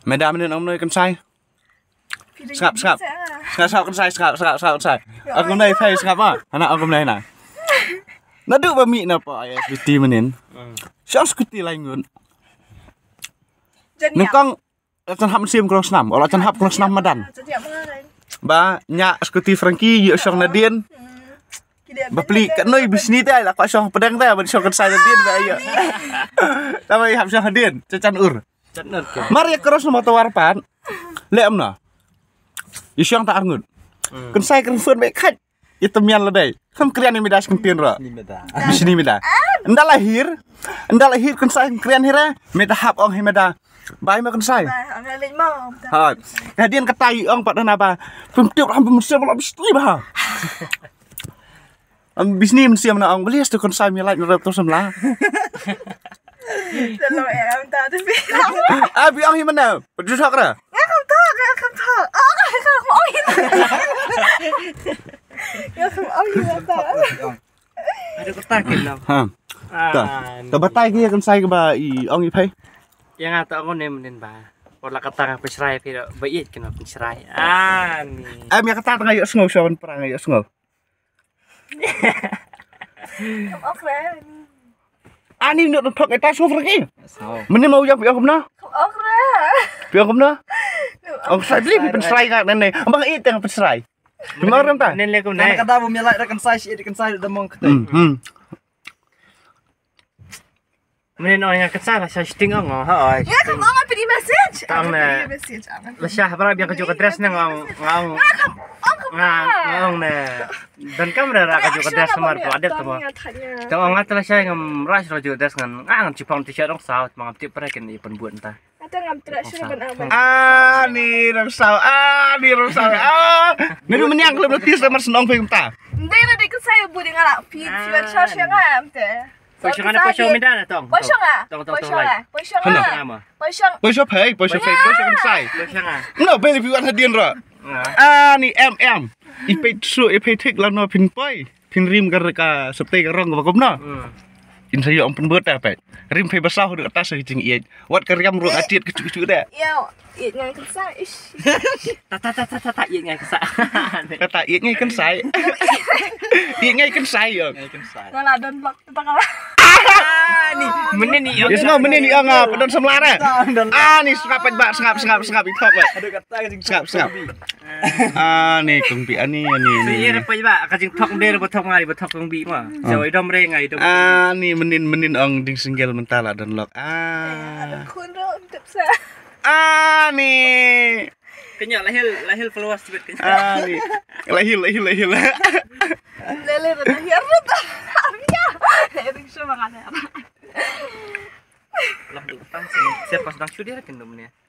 Meda mình ông nơi con sai. Sạp con sai sạp con sai. Ông hôm nay phải sạp à? Anh ông hôm nay nè. Nó được bả mì nào bỏ SBT mình đến. Sao SBT lại ngưỡng. Nếu con chân hấp xiêm con snam, hoặc là chân hấp con snam mà đàn. Ba nhà SBT Frankie dựa sang Nadien. Ba beli kat noi bisnis dia lah, kau sang pedang dia, beri sang con sai Nadien vậy ya. Tapi hấp sang Nadien, chân ur. Mari cross nomor tawarpan. Lệ ông nè. Yêu sang tak arngut. Con sai con phun baik khách. Itu mian lah deh. Kan kalian yang midas kempian ra. Di sini mida. Anda lahir con sai kalian hira. Meda hap ong himeda. Bai ma con sai. Hai. Kemudian ketai ong pak dan apa. Pemtiup hampir mesti malam mesti bah. Bisnis mesti mana ong beli tu con sai milai nurut tu semlah. Kalau em ta tu bi. Abi ong himana? Berjusak ra. Không thở. Không ôi. Không ôi gì ta. Ada ketak đâu. Ha. Tak batai kia con sai ke ba ong ipai. Yang ata aku nemenin ba. Wala katang pesrai pero bait kena pesrai. Ni. Am ya kata ngayo sngau sawan perang ngayo sngau. Không ốc ra. Ani nak thok eta sngau pergi. Meni mau yang piang kumna. Không ốc ra. Piang kumna. Ong sai beli pesrai ngak nene. Ambang it yang pesrai. Cuma ram ta. Nen le ko nai. Kada bumi lai kan sai si kan sai demong kete. Menen orang yang kesal saya sting ang ha ai. Ya không ốc pergi message. Tang na. Message aman. La syah bara biang kaju dress nang ang na. Dan kamera ra kaju dress samar ko adet to. Tang ang atla syah ngam ras kaju dress ngan ang cipang t-shirt dong saw mangap tip para ken ipon buat ta. Ada ngam terak syah ban aman. Ani ramsau. Menu menyang klub notis nomor senong film ta. Hindi na di ko sa'yo budi nga lang. Piwan siya nga amte. Posyo nga na posyo mida na tong. Posyo nga. Tong. Posyo nga. Boi so pay kan sai. Posyo nga. No beli piwan hadian ra. Ani Ipai su ipai tik lan no pin poi. Pin rim ka septe ka rong ka komna. In saya ampun buat apa? Rim pay basah di atas hijing iet. Wat karyam ru atit kecu-kecu dah. Yo, iet ngai kan sai. Ta iet ngai kesa. Kata iet ngai kan sai. Iet ngai kan sai yo. Ngala don blok tu pakala. Ni menen ni. Yes no menen ni ngap don semlara. Ni sengap bak sengap itok bak. Ada kata Sengap. Ni kung bi ani. Ni ra pa ba kajing thok de ba thok ngai ba thok kung bi ma. Jawai dom re ngai dom. Ni menin ong ding singgel mentala dan lok. Kun ro tip sa. Ni. Kenya lahil followers tibet kenya. Ni. Lahil. Lele ro hiar ro ta. Arya. Erik siya mga na. Lah tu tang siapa sedang syuting kan domnya.